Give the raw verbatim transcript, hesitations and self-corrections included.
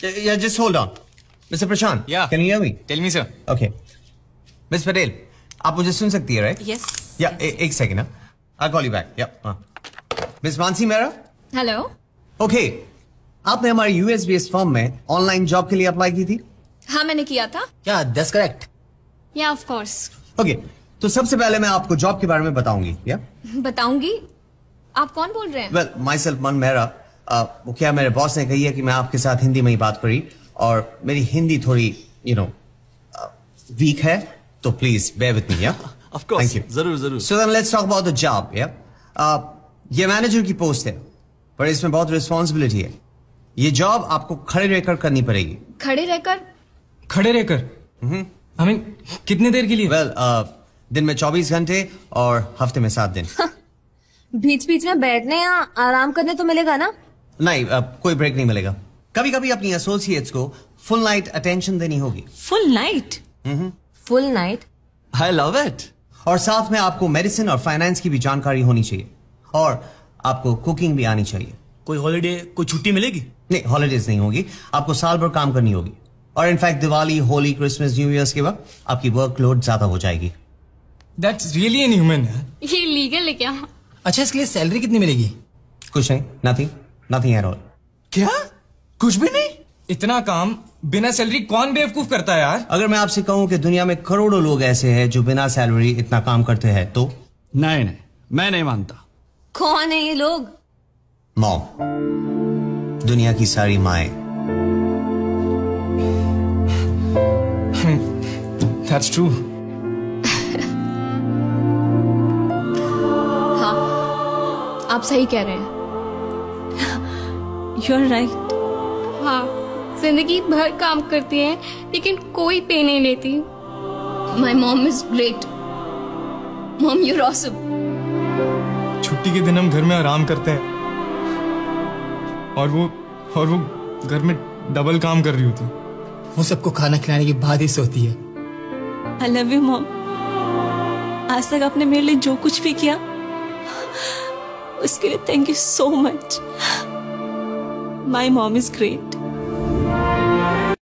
Yeah, just hold on. Mister Prashant. Yeah. Can you hear me? Tell me, sir. Okay. Miss Patel, आप मुझे सुन सकती है, right? Yes. Yeah, ए, एक second ना. I'll call you back. Yeah. हाँ. Miss Mansi Mehra? Hello. Okay. आपने हमारी US based firm में ऑनलाइन जॉब के लिए अप्लाई की थी? हाँ, मैंने किया था. Yeah, that's correct. Yeah, of course. Okay. तो सबसे पहले मैं आपको जॉब के बारे में बताऊंगी. Yeah? बताऊंगी. आप कौन बोल रहे हैं? Well, myself मन मेहरा. Uh, वो क्या मेरे बॉस ने कही है कि मैं आपके साथ हिंदी में ही बात करी और मेरी हिंदी थोड़ी यू नो वीक है तो please bear with me, yeah? Of course. Thank you. जरूर जरूर. So then let's talk about the job, yeah? Uh, ये मैनेजर की पोस्ट है पर इसमें बहुत रिस्पॉन्सिबिलिटी है. ये जॉब आपको खड़े रहकर करनी पड़ेगी. खड़े रहकर? खड़े रहकर? I mean, कितने देर के लिए? Well, uh, दिन में चौबीस घंटे और हफ्ते में सात दिन. बीच बीच में बैठने या आराम करने तो मिलेगा ना? नहीं, uh, कोई ब्रेक नहीं मिलेगा. कभी कभी अपनी एसोसिएट्स को फुल नाइट अटेंशन देनी होगी. Full night? Full night? I love it. और साथ में आपको मेडिसिन और फाइनेंस की भी जानकारी होनी चाहिए और आपको कुकिंग भी आनी चाहिए. कोई हॉलिडे, कोई छुट्टी मिलेगी? नहीं, हॉलिडेज नहीं होगी. आपको साल भर काम करनी होगी और in fact Diwali, Holi, Christmas, new year's के वक्त आपकी वर्कलोड ज्यादा हो जाएगी. That's really inhuman. ये लीगल है क्या? अच्छा, इसके लिए सैलरी कितनी मिलेगी? कुछ नहीं, नथिंग, नथिंग एट ऑल. क्या? कुछ भी नहीं? इतना काम बिना सैलरी कौन बेवकूफ करता है यार? अगर मैं आपसे कहूं कि दुनिया में करोड़ों लोग ऐसे हैं जो बिना सैलरी इतना काम करते हैं तो? नहीं नहीं, मैं नहीं मानता. कौन है ये लोग? मॉम, दुनिया की सारी माएं. That's true. हाँ, आप सही कह रहे हैं. You're right. हाँ, जिंदगी भर काम करती हैं लेकिन कोई पे नहीं लेती. My mom is great. Mom, you're awesome. छुट्टी के दिन हम घर में आराम करते हैं और वो और वो घर में डबल काम कर रही होती. वो सबको खाना खिलाने के बाद ही सोती है. I love you, mom. आज तक आपने मेरे लिए जो कुछ भी किया उसके लिए thank you so much. My mom is great.